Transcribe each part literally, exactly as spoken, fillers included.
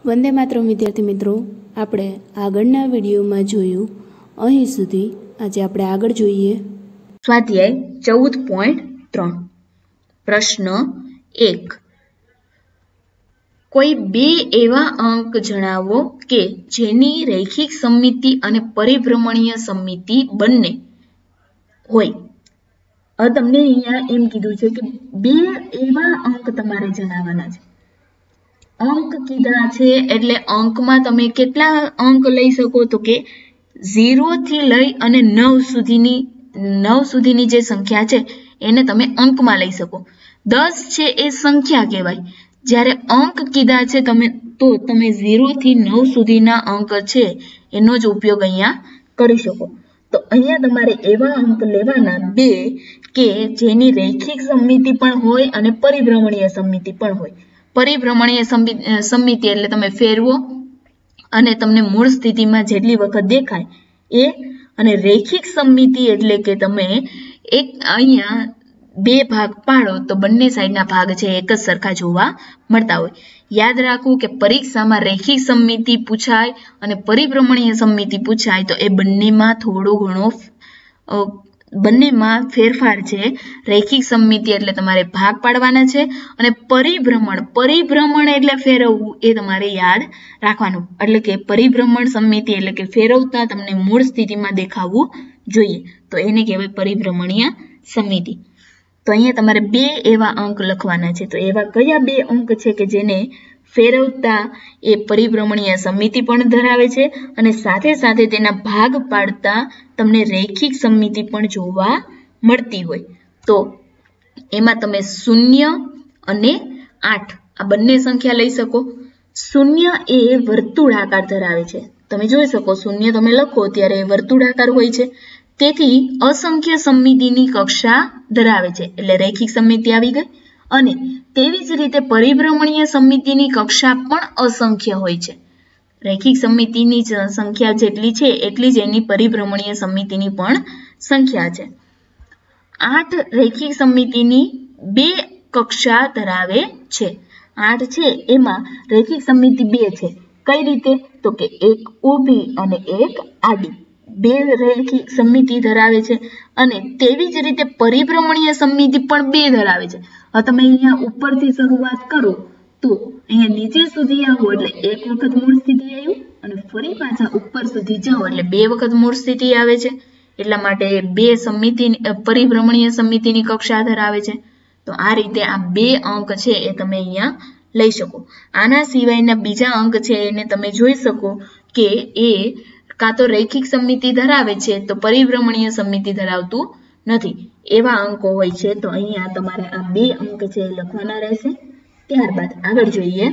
वंदे मातरम विद्यार्थी मित्रों, આપણે આગળના વિડીયોમાં જોયું અહીં સુધી। આજે આપણે આગળ જોઈએ સ્વાધ્યાય ચૌદ પોઈન્ટ ત્રણ। પ્રશ્ન એક, કોઈ બે એવા અંક જણાવો કે જેની રૈખિક સમમિતિ અને પરિભ્રમણીય સમમિતિ બંને હોય। હવે તમને અહીંયા એમ કીધું છે કે બે એવા અંક તમારે જણાવવાના છે। अंक कीधा छे एटले अंक में तमे केटला अंक लई सको तो के जीरो थी लई अने नौ सुधीनी नौ सुधीनी जे संख्या छे एने तमे अंक में लई सको। दस छे ए संख्या कहेवाय, ज्यारे अंक कीधा छे तमे तो तमे जीरो थी नौ सुधीना अंक छे एनो ज उपयोग अहींया करी शको। तो अहींया तमारे एवा अंक लेवाना बे के जेनी रैखिक सममिति पण होय अने परिभ्रमणीय सममिति पण होय। परिभ्रमणीय सममिति एटले तमे फेरवो अने तमने मूळ स्थितिमां जेटली वखत देखाय ए, अने रैखिक सममिति एटले के तमे एक अहींया बे भाग पाडो तो बंने साइडना भाग छे एक ज सरखा जोवा मळता होय। याद राखो के परीक्षामां रैखिक सममिति पूछाय अने परिभ्रमणीय सममिति पूछाय तो ए बंनेमां थोडो घणो बंनेमां फेरफार छे। रैखिक सममिति एटले तमारे भाग पाडवाना छे अने परिभ्रमण परिभ्रमण एटले फेरवવું ए तमारे याद राखवानुं। એટલે કે પરિભ્રમણ સમમિતિ એટલે કે ફેરવતા તમને મૂળ સ્થિતિમાં દેખાવું જોઈએ તો એને કહેવાય પરિભ્રમણીય સમમિતિ। તો અહીંયા તમારે બે એવા અંક લખવાના છે। તો એવા કયા બે અંક છે કે જેને ફેરવતા એ પરિભ્રમણીય સમમિતિ પણ ધરાવે છે અને સાથે સાથે તેના ભાગ પાડતા તમને રૈખિક સમમિતિ પણ જોવા મળતી હોય। તો એમાં તમે શૂન્ય અને આઠ આ બંને સંખ્યા લઈ શકો। શૂન્ય એ વર્તુળાકાર ધરાવે છે, તમે જોઈ શકો શૂન્ય તમે લખો ત્યારે વર્તુળાકાર હોય છે, તેથી અસંખ્ય સમમિતિની કક્ષા ધરાવે છે એટલે રૈખિક સમમિતિ આવી ગઈ। અને તેવી જ રીતે પરિભ્રમણીય સમમિતિની કક્ષા પણ અસંખ્ય હોય છે। રૈખિક સમમિતિની સંખ્યા જેટલી છે એટલી જ એની પરિભ્રમણીય સમમિતિની પણ સંખ્યા છે। આઠ રૈખિક સમમિતિની બે કક્ષા ધરાવે છે। આઠ છે એમાં રૈખિક સમમિતિ બે છે। કઈ રીતે? તો કે એક ઊભી અને એક આડી બે રૈખિક સમમિતિ ધરાવે છે અને તેવી જ રીતે પરિભ્રમણીય સમમિતિ પણ બે ધરાવે છે। હવે તમે અહીંયા ઉપરથી શરૂઆત કરો તો અહીંયા નીચે સુધી આવો એટલે એક વખત મૂળ સ્થિતિ આવ્યું અને ફરી પાછા ઉપર સુધી જાઓ એટલે બે વખત મૂળ સ્થિતિ આવે છે। એટલા માટે બે સમમિતિ પરિભ્રમણીય સમમિતિની કક્ષા ધરાવે છે। તો આ રીતે આ બે અંક છે એ તમે અહીંયા લઈ શકો। આના સિવાયના બીજા અંક છે એને તમે જોઈ શકો કે એ કાં તો રૈખિક સમમિતિ ધરાવે છે તો પરિભ્રમણીય સમમિતિ ધરાવતું નથી, એવા અંકો હોય છે। તો અહીંયા તમારે આ બે અંક છે એ લખવાના રહેશે। ત્યારબાદ આગળ જોઈએ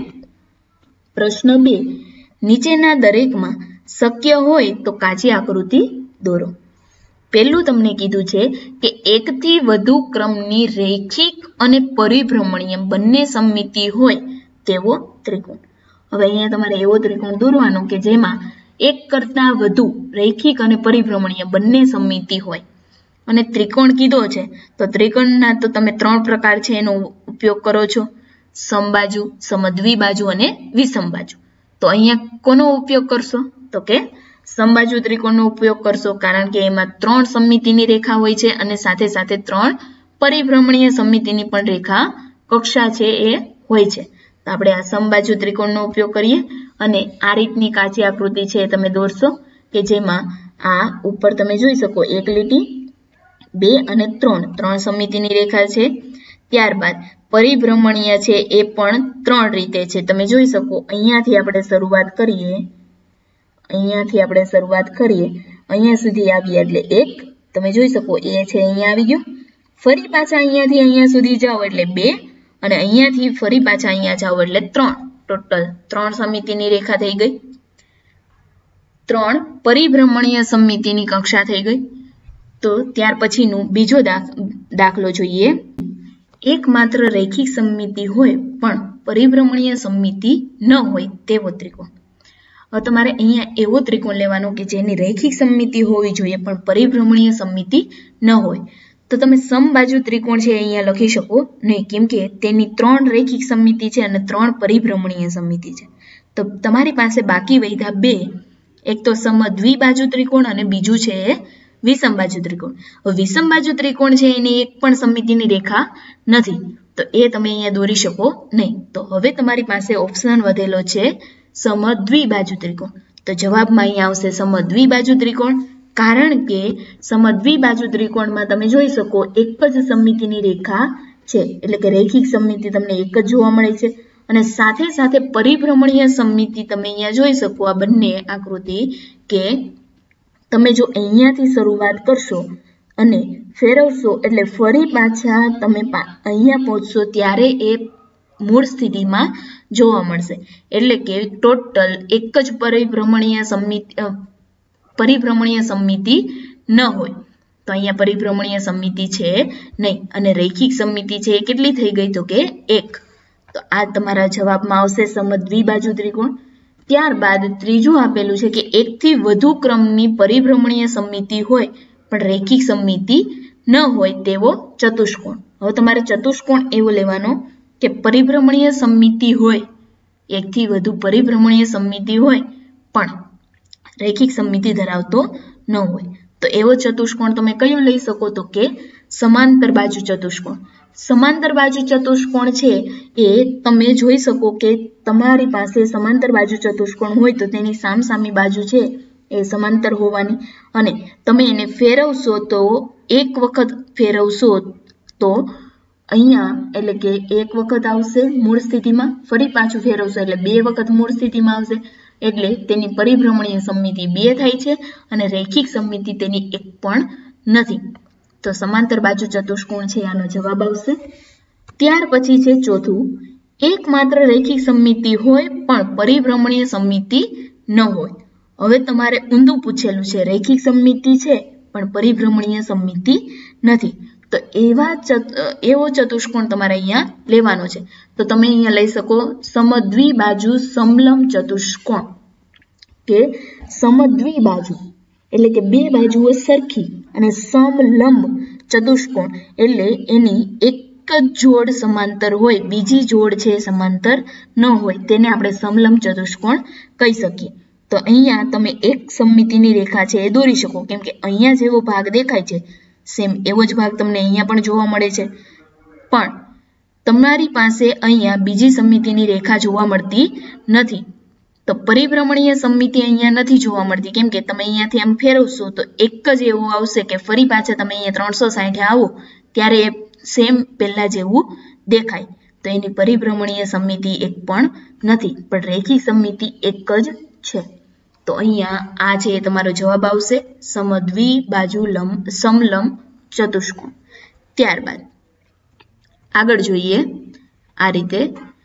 પ્રશ્ન બે, નીચેના દરેકમાં શક્ય હોય તો કાચી આકૃતિ દોરો। પહેલું તમને કીધું છે કે એકથી વધુ ક્રમની રૈખિક અને પરિભ્રમણીય બંને સમમિતિ હોય તેવો ત્રિકોણ। હવે અહીંયા તમારે એવો ત્રિકોણ દોરવાનો કે જેમાં એક કરતા વધુ રૈખિક અને પરિભ્રમણીય બંને સમમિતિ હોય। અને ત્રિકોણ કીધો છે તો ત્રિકોણના તો તમે ત્રણ પ્રકાર છે એનો ઉપયોગ કરો છો, સમબાજુ, સમદ્વિબાજુ અને વિષમબાજુ। તો અહીંયા કોનો ઉપયોગ કરશો? તો કે સમબાજુ ત્રિકોણનો ઉપયોગ કરશો, કારણ કે એમાં ત્રણ સમમિતિની રેખા હોય છે અને સાથે સાથે ત્રણ પરિભ્રમણીય સમમિતિની પણ રેખા કક્ષા છે એ હોય છે। તો આપણે આ સમબાજુ ત્રિકોણનો ઉપયોગ કરીએ અને આ રીતની કાચી આકૃતિ છે તમે દોરશો કે જેમાં આ ઉપર તમે જોઈ શકો એક લીટી બે અને ત્રણ ત્રણ સમમિતિની રેખા છે। ત્યારબાદ પરિભ્રમણીય છે એ પણ ત્રણ રીતે છે, તમે જોઈ શકો। અહીંયાથી આપણે શરૂઆત કરીએ અહીંયાથી આપણે શરૂઆત કરીએ અહીંયા સુધી આવીએ એટલે એક, તમે જોઈ શકો એ છે અહીંયા આવી ગયું, ફરી પાછા અહીંયાથી અહીંયા સુધી જાઓ એટલે બે અને અહીંયાથી ફરી પાછા અહીંયા જાઓ એટલે ત્રણ, ટોટલ ત્રણ સમમિતિની રેખા થઈ ગઈ। ત્રણ પરિભ્રમણીય સમમિતિની કક્ષા થઈ ગઈ। તો ત્યાર પછીનું બીજો દાખલો જોઈએ। એકમાત્ર રૈખિક સમમિતિ હોય પણ પરિભ્રમણીય સમમિતિ ન હોય તેવો ત્રિકોણ। હવે તમારે અહીંયા એવો ત્રિકોણ લેવાનો કે જેની રૈખિક સમમિતિ હોવી જોઈએ પણ પરિભ્રમણીય સમમિતિ ન હોય। તો તમે સમબાજુ ત્રિકોણ છે અહીંયા લખી શકો નહીં, કેમ કે તેની ત્રણ રૈખિક સમમિતિ છે અને ત્રણ પરિભ્રમણીય સમમિતિ છે। તો તમારી પાસે બાકી વધ્યા બે, એક તો સમદ્વિબાજુ ત્રિકોણ અને બીજું છે વિષમબાજુ ત્રિકોણ. હવે વિષમબાજુ ત્રિકોણ છે એની એક પણ સમમિતિની રેખા નથી, તો એ તમે અહીંયા દોરી શકો નહીં. તો હવે તમારી પાસે ઓપ્શન વધેલો છે સમદ્વિબાજુ ત્રિકોણ. તો જવાબમાં અહીંયા આવશે સમદ્વિબાજુ ત્રિકોણ, કારણ કે સમદ્વિબાજુ ત્રિકોણમાં તમે જોઈ શકો એક જ સમમિતિની રેખા છે, એટલે કે રૈખિક સમમિતિ તમને એક જ જોવા મળે છે. અને સાથે સાથે પરિભ્રમણીય સમમિતિ તમે અહીંયા જોઈ શકો આ બંને આકૃતિ, કે તમે જો અહીંયાથી શરૂઆત કરશો અને ફેરવશો એટલે ફરી પાછા તમે અહીંયા પહોંચશો ત્યારે એ મૂળ સ્થિતિમાં જોવા મળશે. એટલે કે ટોટલ એક જ પરિભ્રમણીય સમમિતિ પરિભ્રમણીય સમમિતિ ન હોય. તો અહીંયા પરિભ્રમણીય સમમિતિ છે નહીં, અને રૈખિક સમમિતિ છે એ કેટલી થઈ ગઈ? તો કે એક. તો આ તમારા જવાબમાં આવશે સમદ્વિબાજુ ત્રિકોણ. ત્યારબાદ ત્રીજું આપેલું છે કે એકથી વધુ ક્રમની પરિભ્રમણીય સમમિતિ હોય પણ રૈખિક સમમિતિ ન હોય તેવો ચતુષ્કોણ. હવે તમારે ચતુષ્કોણ એવો લેવાનો કે પરિભ્રમણીય સમમિતિ હોય, એકથી વધુ પરિભ્રમણીય સમમિતિ હોય પણ રૈખિક સમમિતિ ધરાવતો ન હોય. તો એવો ચતુષ્કોણ તમે કયો લઈ શકો? તો કે સમાંતર બાજુ ચતુષ્કોણ. સમાંતર બાજુ ચતુષ્કોણ છે એ તમે જોઈ શકો કે તમારી પાસે સમાંતર બાજુ ચતુષ્કોણ હોય તો તેની સામસામી બાજુ છે એ સમાંતર હોવાની, અને તમે એને ફેરવશો તો એક વખત ફેરવશો તો અહીંયા એટલે કે એક વખત આવશે મૂળ સ્થિતિમાં, ફરી પાછું ફેરવશો એટલે બે વખત મૂળ સ્થિતિમાં આવશે, એટલે તેની પરિભ્રમણીય સમમિતિ બે થાય છે અને રૈખિક સમમિતિ તેની એક પણ નથી. તો સમાંતર બાજુ ચતુષ્કોણ છે આનો જવાબ આવશે. ત્યાર પછી છે ચોથું, એકમાત્ર રૈખિક સમમિતિ હોય પણ પરિભ્રમણીય સમમિતિ ન હોય. હવે તમારે ઊંધું પૂછેલું છે, રૈખિક સમમિતિ છે પણ પરિભ્રમણીય સમમિતિ નથી. તો એવા એવો ચતુષ્કોણ તમારે અહીંયા લેવાનો છે. તો તમે અહીંયા લઈ શકો સમદ્વિબાજુ સમલંબ ચતુષ્કોણ, કે સમદ્વિબાજુ એટલે કે બે બાજુઓ સરખી અને સમલંબ ચતુષ્કોણ એટલે એની એક જ જોડ સમાંતર હોય, બીજી જોડ છે સમાંતર ન હોય, તેને આપણે સમલંબ ચતુષ્કોણ કહી શકીએ. તો અહીંયા તમે એક સમમિતિની રેખા છે એ દોરી શકો, કેમ કે અહીંયા જેવો ભાગ દેખાય છે સેમ એવો જ ભાગ તમને અહીંયા પણ જોવા મળે છે, પણ તમારી પાસે અહીંયા બીજી સમમિતિની રેખા જોવા મળતી નથી. તો પરિભ્રમણીય સમમિતિ અહીંયા નથી જોવા મળતી, કેમ કે તમે અહીંયાથી આમ ફેરવશો તો એક જ એવું આવશે કે ફરી પાછા તમે અહીંયા ત્રણસો સાઠ આવો ત્યારે એ સેમ પહેલા જેવું દેખાય. તો એની પરિભ્રમણીય સમમિતિ એક પણ નથી, પણ રૈખિક સમમિતિ એક જ છે. તો અહીંયા આ છે તમારો જવાબ આવશે સમદ્વિબાજુ લંબ સમલંબ ચતુષ્કોણ. ત્યારબાદ આગળ જોઈએ આ રીતે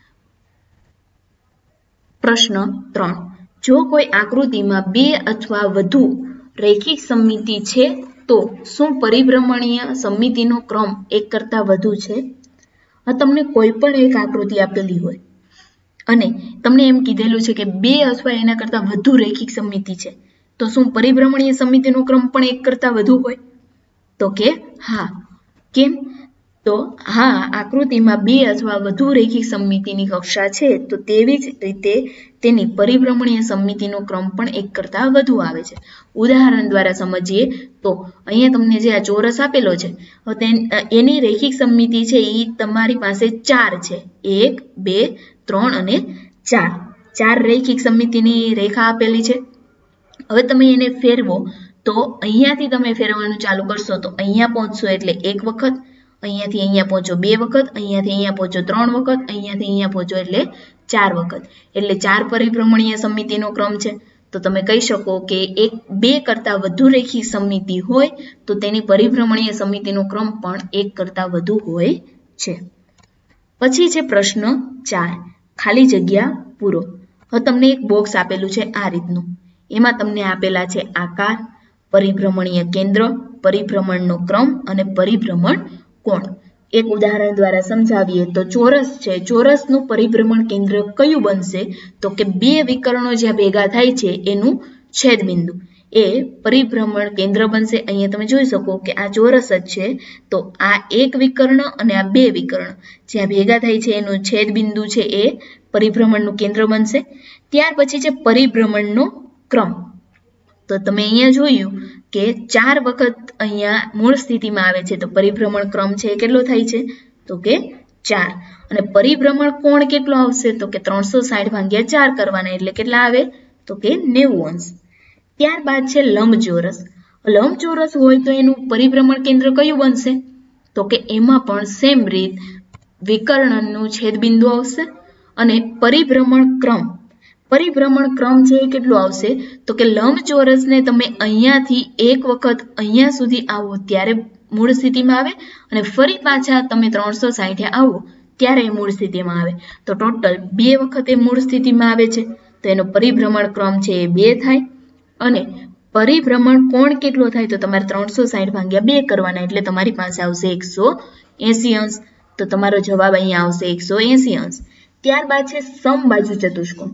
પ્રશ્ન ત્રણ, જો કોઈ આકૃતિમાં બે અથવા વધુ રૈખિક સમમિતિ છે તો શું પરિભ્રમણીય સમમિતિનો ક્રમ એક કરતાં વધુ છે? તમને કોઈ પણ એક આકૃતિ આપેલી હોય અને તમને એમ કીધેલું છે કે બે અથવા એના કરતાં વધુ રૈખિક સમમિતિ છે, તો શું પરિભ્રમણીય સમમિતિનો ક્રમ પણ એક કરતાં વધુ હોય? તો કે હા. કેમ? તો હા, આકૃતિમાં બે અથવા વધુ રૈખિક સમમિતિની કક્ષા છે તો તેવી જ રીતે તેની પરિભ્રમણીય સમમિતિનો ક્રમ પણ એક કરતાં વધુ આવે છે. ઉદાહરણ દ્વારા સમજીએ તો અહીંયા તમને જે આ ચોરસ આપેલો છે એની રૈખિક સમમિતિ છે એ તમારી પાસે ચાર છે, એક બે ત્રણ અને ચાર ચાર રૈખિક સમમિતિની રેખા આપેલી છે. હવે તમે એને ફેરવો તો અહીંયાથી તમે ફેરવવાનું ચાલુ કરશો તો અહીંયા પહોંચશો એટલે એક વખત, અહીંયાથી અહીંયા પહોંચો બે વખત, અહીંયાથી અહીંયા પહોંચો ત્રણ વખત, અહીંયાથી અહીંયા પહોંચો એટલે ચાર વખત, એટલે ચાર પરિભ્રમણીય સમમિતિનો ક્રમ છે. તો તમે કહી શકો કે એક બે કરતાં વધુ રૈખિક સમમિતિ હોય તો તેની પરિભ્રમણીય સમમિતિનો ક્રમ પણ એક કરતાં વધુ હોય છે. પછી છે પ્રશ્ન ચાર, ખાલી જગ્યા પૂરો. હવે તમને એક બોક્સ આપેલું છે આ રીતનું, એમાં તમને આપેલા છે આકાર, પરિભ્રમણીય કેન્દ્ર, પરિભ્રમણનો ક્રમ અને પરિભ્રમણ કોણ. એક ઉદાહરણ દ્વારા સમજાવીએ તો ચોરસ છે, ચોરસનું પરિભ્રમણ કેન્દ્ર કયું બનશે? તો કે બે વિકર્ણો જ્યાં ભેગા થાય છે એનું છેદબિંદુ, એ પરિભ્રમણ કેન્દ્ર બનશે. અહીંયા તમે જોઈ શકો કે આ ચોરસ જ છે, તો આ એક વિકર્ણ અને આ બે વિકર્ણ જ્યાં ભેગા થાય છે એનું છેદ બિંદુ છે એ પરિભ્રમણનું કેન્દ્ર બનશે. ત્યાર પછી છે પરિભ્રમણનો ક્રમ. તો તમે અહીંયા જોયું કે ચાર વખત અહીંયા મૂળ સ્થિતિમાં આવે છે, તો પરિભ્રમણ ક્રમ છે એ કેટલો થાય છે તો કે ચાર. અને પરિભ્રમણ કોણ કેટલો આવશે તો કે ત્રણસો સાઠ ભાગ્યા ચાર કરવાના એટલે કેટલા આવે તો કે નેવું અંશ. ત્યારબાદ છે લંબચોરસ. લંબચોરસ હોય તો એનું પરિભ્રમણ કેન્દ્ર કયું બનશે તો કે એમાં પણ સેમ રીત વિકર્ણનું છેદબિંદુ આવશે. અને પરિભ્રમણ ક્રમ પરિભ્રમણ ક્રમ છે એ કેટલું આવશે તો કે લંબચોરસને તમે અહીંયાથી એક વખત અહીંયા સુધી આવો ત્યારે મૂળ સ્થિતિમાં આવે અને ફરી પાછા તમે ત્રણસો સાઠ આવો ત્યારે એ મૂળ સ્થિતિમાં આવે. તો ટોટલ બે વખત એ મૂળ સ્થિતિમાં આવે છે, તો એનો પરિભ્રમણ ક્રમ છે એ બે થાય. અને પરિભ્રમણ કોણ કેટલો થાય તો તમારે ત્રણસો સાઠ ભાગ્યા બે કરવાના એટલે તમારી પાસે આવશે એકસો એસી અંશ. તો તમારો જવાબ અહીંયા આવશે એકસો એસી અંશ. ત્યારબાદ છે સમબાજુ ચતુષ્કોણ.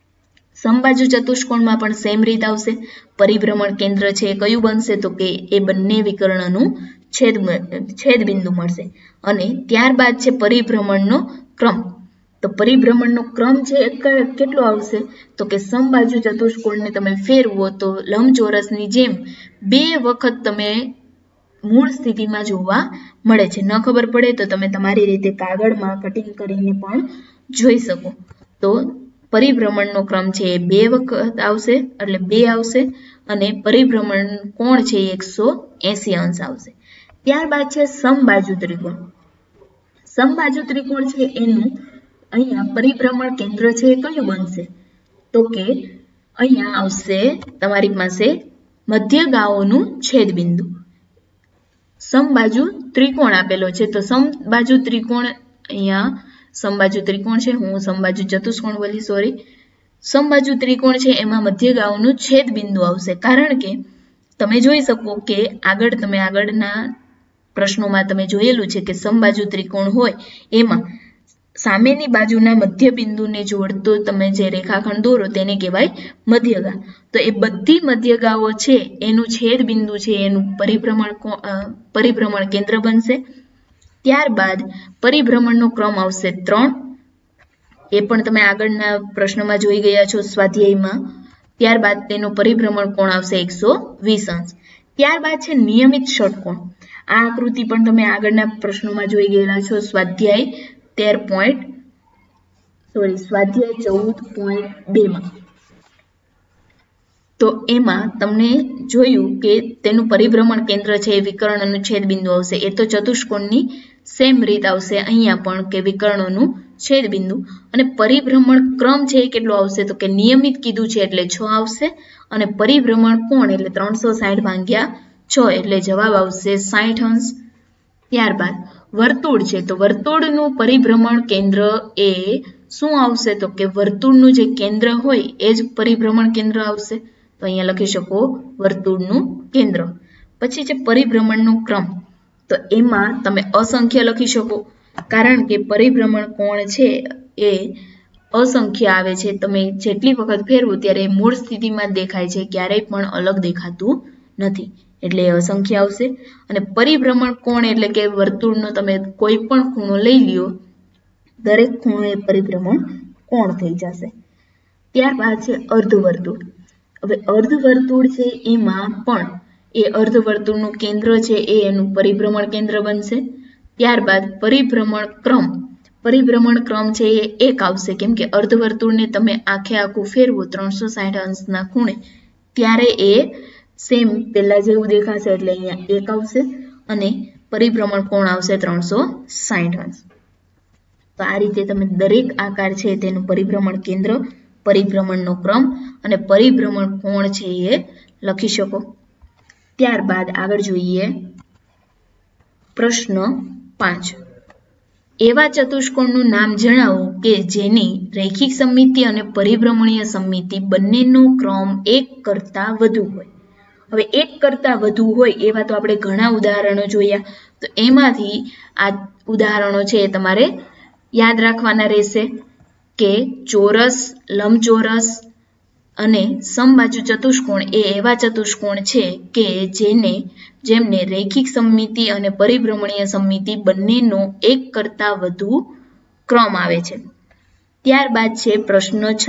સમબાજુ ચતુષ્કોણમાં પણ સેમ રીત આવશે. પરિભ્રમણ કેન્દ્ર છે એ કયું બનશે તો કે એ બંને વિકર્ણનું છેદ છેદ બિંદુ મળશે. અને ત્યારબાદ છે પરિભ્રમણનો ક્રમ. તો પરિભ્રમણનો ક્રમ છે એ કેટલો આવશે તો કે સમબાજુ ચતુષ્કોણને તમે ફેરવો તો લંબચોરસની જેમ બે વખત તમે મૂળ સ્થિતિમાં જોવા મળે છે. ન ખબર પડે તો તમે તમારી રીતે કાગળમાં કટિંગ કરીને પણ જોઈ શકો. તો પરિભ્રમણનો ક્રમ છે એ બે વખત આવશે એટલે બે આવશે અને પરિભ્રમણ કોણ છે એ એકસો એસી અંશ આવશે. ત્યારબાદ છે સમબાજુ ત્રિકોણ. સમબાજુ ત્રિકોણ છે એનું અહીંયા પરિભ્રમણ કેન્દ્ર છે એ કયું બનશે તો કે અહીંયા આવશે તમારી પાસે મધ્યગાઓનું છેદબિંદુ. સમબાજુ ત્રિકોણ આપેલો છે, તો સમબાજુ ત્રિકોણ અહીંયા સમબાજુ ત્રિકોણ છે, હું સમબાજુ ચતુષ્કોણ બોલી સોરી સમબાજુ ત્રિકોણ છે એમાં મધ્યગાઓનું છેદબિંદુ આવશે. કારણ કે તમે જોઈ શકો કે આગળ તમે આગળના પ્રશ્નોમાં તમે જોયેલું છે કે સમબાજુ ત્રિકોણ હોય એમાં સામેની બાજુના મધ્યબિંદુને જોડતો તમે જે રેખાખંડ દોરો તેને કહેવાય મધ્યગા. તો એ બધી મધ્યગાઓ છે એનું છેદબિંદુ છે એનું પરિભ્રમણ પરિભ્રમણ કેન્દ્ર બનશે. ત્યારબાદ પરિભ્રમણનો ક્રમ આવશે ત્રણ. એ પણ તમે આગળના પ્રશ્નમાં જોઈ ગયા છો સ્વાધ્યાયમાં. ત્યારબાદ તેનો પરિભ્રમણ કોણ આવશે એકસો વીસ અંશ. ત્યારબાદ છે નિયમિત ષટકોણ. આ આકૃતિ પણ તમે આગળના પ્રશ્નોમાં જોઈ ગયેલા છો સ્વાધ્યાય તેર પોઈન્ટ સોરી સ્વાધ્યાય ચૌદ પોઈન્ટ બે માં. તો એમાં તમને જોયું કે તેનું પરિભ્રમણ કેન્દ્ર છે એ વિકર્ણનું છેદબિંદુ આવશે. એ તો ચતુષ્કોણની સેમ રીત આવશે અહીંયા પણ કે વિકર્ણોનું છેદબિંદુ. અને પરિભ્રમણ ક્રમ છે એ કેટલો આવશે તો કે નિયમિત કીધું છે એટલે છ આવશે. અને પરિભ્રમણ કોણ એટલે ત્રણસો સાઠ ભાગ્યા છ એટલે જવાબ આવશે સાઠ અંશ. ત્યારબાદ વર્તુળ છે, તો વર્તુળનું પરિભ્રમણ કેન્દ્ર એ શું આવશે તો કે વર્તુળનું જે કેન્દ્ર હોય એ જ પરિભ્રમણ કેન્દ્ર આવશે. તો અહીંયા લખી શકો વર્તુળનું કેન્દ્ર. પછી છે પરિભ્રમણનો ક્રમ. તો એમાં તમે અસંખ્ય લખી શકો કારણ કે પરિભ્રમણ કોણ છે એ અસંખ્ય આવે છે. તમે જેટલી વખત ફેરવો ત્યારે મૂળ સ્થિતિમાં દેખાય છે, ક્યારેય પણ અલગ દેખાતું નથી એટલે અસંખ્ય આવશે. અને પરિભ્રમણ કોણ એટલે કે વર્તુળનો તમે કોઈ પણ ખૂણો લઈ લ્યો, દરેક ખૂણો એ પરિભ્રમણ કોણ થઈ જશે. ત્યારબાદ છે અર્ધવર્તુળ. હવે અર્ધવર્તુળ છે એમાં પણ એ અર્ધવર્તુળનું કેન્દ્ર છે એ એનું પરિભ્રમણ કેન્દ્ર બનશે. ત્યારબાદ પરિભ્રમણ ક્રમ. પરિભ્રમણ ક્રમ છે એ એક આવશે કેમ કે અર્ધવર્તુળને તમે આખે આખું ફેરવો ત્રણસો સાઠ અંશના ખૂણે ત્યારે એ સેમ પેલા જેવું દેખાશે એટલે અહીંયા એક આવશે અને પરિભ્રમણ કોણ આવશે ત્રણસો સાઠ અંશ. તો આ રીતે તમે દરેક આકાર છે તેનું પરિભ્રમણ કેન્દ્ર, પરિભ્રમણનો ક્રમ અને પરિભ્રમણ કોણ છે એ લખી શકો. ત્યારબાદ આગળ જોઈએ પ્રશ્ન પાંચ. એવા ચતુષ્કોણનું નામ જણાવો કે જેની રૈખિક સમમિતિ અને પરિભ્રમણીય સમમિતિ બંનેનો ક્રમ એક કરતા વધુ હોય. હવે એક કરતા વધુ હોય એવા તો આપણે ઘણા ઉદાહરણો જોયા, તો એમાંથી આ ઉદાહરણો છે એ તમારે યાદ રાખવાના રહેશે કે ચોરસ, લંબચોરસ અને સમબાજુ ચતુષ્કોણ એ એવા ચતુષ્કોણ છે કે જેને જેમને રૈખિક સમમિતિ અને પરિભ્રમણીય સમમિતિ બંનેનો એક કરતા વધુ ક્રમ આવે છે. ત્યારબાદ છે પ્રશ્ન છ.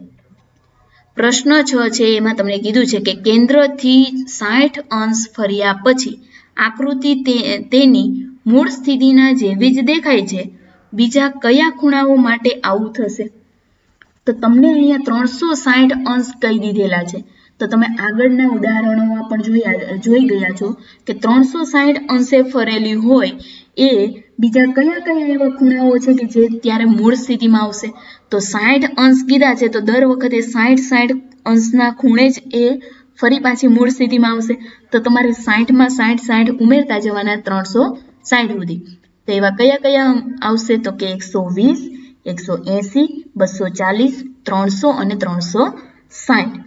પ્રશ્ન છ છે એમાં તમને કીધું છે કે કેન્દ્રથી સાઠ અંશ ફર્યા પછી આકૃતિ તે, તેની મૂળ સ્થિતિના જેવી જ દેખાય છે. બીજા કયા ખૂણાઓ માટે આવું થશે? તો તમને અહીંયા ત્રણસો સાઠ અંશ કહી દીધેલા છે. તો તમે આગળના ઉદાહરણોમાં પણ જોયા જોઈ ગયા છો કે ત્રણસો સાઠ અંશે ફરેલી હોય એ બીજા કયા કયા એવા ખૂણાઓ છે કે જે ત્યારે મૂળ સ્થિતિમાં આવશે? તો સાઠ અંશ કીધા છે તો દર વખતે સાઠ સાઠ અંશના ખૂણે જ એ ફરી પાછી મૂળ સ્થિતિમાં આવશે. તો તમારે સાઠમાં સાઠ સાઠ ઉમેરતા જવાના ત્રણસો સાઠ સુધી. તો એવા કયા કયા આવશે? તો કે એકસો વીસ, એકસો એસી, બસો ચાલીસ, ત્રણસો અને ત્રણસો સાઠ.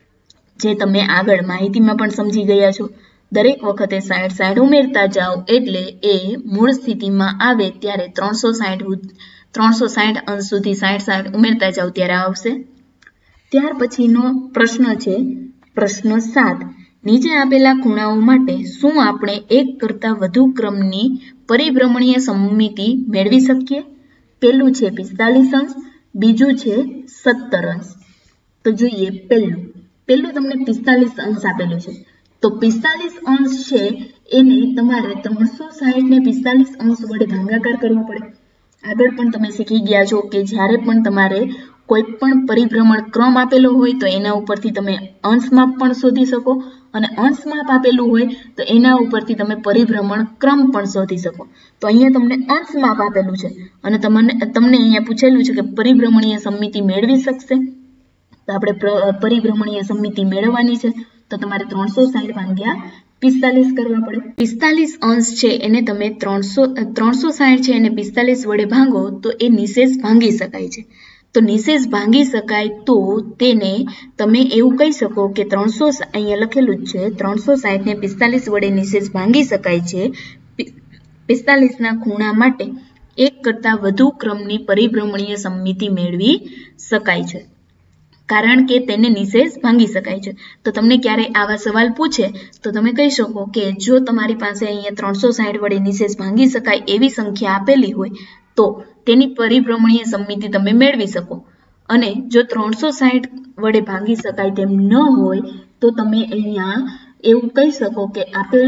જે તમે આગળ માહિતીમાં પણ સમજી ગયા છો. દરેક વખતે સાઠ સાઠ ઉમેરતા જાઓ એટલે એ મૂળ સ્થિતિમાં આવે ત્યારે ત્રણસો સાઠ ત્રણસો સાઠ અંશ સુધી સાઠ સાઠ ઉમેરતા જાઓ ત્યારે આવશે. ત્યાર પછીનો પ્રશ્ન છે પ્રશ્ન સાત. નીચે આપેલા ખૂણાઓ માટે શું આપણે એક કરતા વધુ ક્રમની પરિભ્રમણીય સમમિતિ મેળવી શકીએ? પહેલું છે પિસ્તાલીસ અંશ, બીજું છે સત્તર અંશ. તો જોઈએ પહેલું પહેલું તમને પિસ્તાલીસ અંશ આપેલું છે. તો પિસ્તાલીસ અંશ છે એને તમારે ત્રણસો સાઠ ને પિસ્તાલીસ અંશ વડે ભાગાકાર કરવો પડે. આગળ પણ તમે શીખી ગયા છો કે જ્યારે પણ તમારે કોઈ પણ પરિભ્રમણ ક્રમ આપેલો હોય તો એના ઉપરથી તમે અંશ માપ પણ શોધી શકો અને અંશ માપ આપેલું હોય તો એના ઉપરથી તમે પરિભ્રમણ ક્રમ પણ શોધી શકો. તો અહીંયા તમને અંશ માપ આપેલું છે અને તમને તમને અહીંયા પૂછેલું છે કે પરિભ્રમણીય સમમિતિ મેળવી શકશે. તો આપણે પરિભ્રમણીય સમમિતિ મેળવવાની છે તો તમારે ત્રણસો સાઠ ભાગ્યા પિસ્તાલીસ કરવા પડે. પિસ્તાલીસ અંશ છે એને તમે ત્રણસો ત્રણસો સાઠ છે એને પિસ્તાલીસ વડે ભાંગો તો એ નિશેષ ભાંગી શકાય છે. તો નિશેષ ભાંગી શકાય તો તેને તમે એવું કહી શકો કે ત્રણસો અહીંયા લખેલું જ છે ત્રણસો સાઠ ને પિસ્તાલીસ વડે નિશેષ ભાંગી શકાય છે. પિસ્તાલીસ ના ખૂણા માટે એક કરતા વધુ ક્રમની પરિભ્રમણીય સમમિતિ મેળવી શકાય છે કારણ કે તેને નિશેષ ભાંગી શકાય છે. તો તમને ક્યારેય આવા સવાલ પૂછે તો તમે કહી શકો કે જો તમારી પાસે અહીંયા ત્રણસો સાઠ વડે નિશેષ ભાંગી શકાય એવી સંખ્યા આપેલી હોય તો તેની પરિભ્રમણીય સમમિતિ તમે મેળવી શકો અને જો ત્રણસો સાઠ વડે ભાંગી શકાય તેમ ન હોય તો તમે અહીંયા એવું કહી શકો કે આપેલ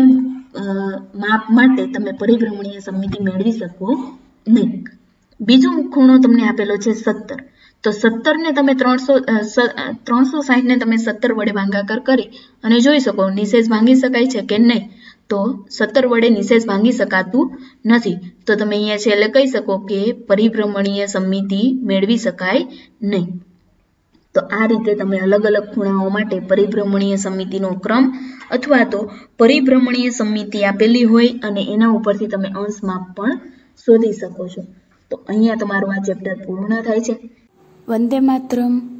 માપ માટે તમે પરિભ્રમણીય સમમિતિ મેળવી શકો નહીં. બીજો ખૂણો તમને આપેલો છે સત્તર. તો સત્તર ને તમે ત્રણસો ત્રણસો સાઠ ને તમે સત્તર વડે ભાગાકાર કરી અને જોઈ શકો નિશેષ ભાંગી શકાય છે કે નહીં. તો સત્તર વડે નિશેષ ભાંગી શકાતું નથી. તો તમે અહીંયા છેલ્લે કહી શકો કે પરિભ્રમણીય સમમિતિ મેળવી શકાય નહીં. તો આ રીતે તમે અલગ અલગ ખૂણાઓ માટે પરિભ્રમણીય સમમિતિનો ક્રમ અથવા તો પરિભ્રમણીય સમમિતિ આપેલી હોય અને એના ઉપરથી તમે અંશ માપ પણ શોધી શકો છો. તો અહીંયા તમારું આ ચેપ્ટર પૂર્ણ થાય છે. વંદે માતરમ.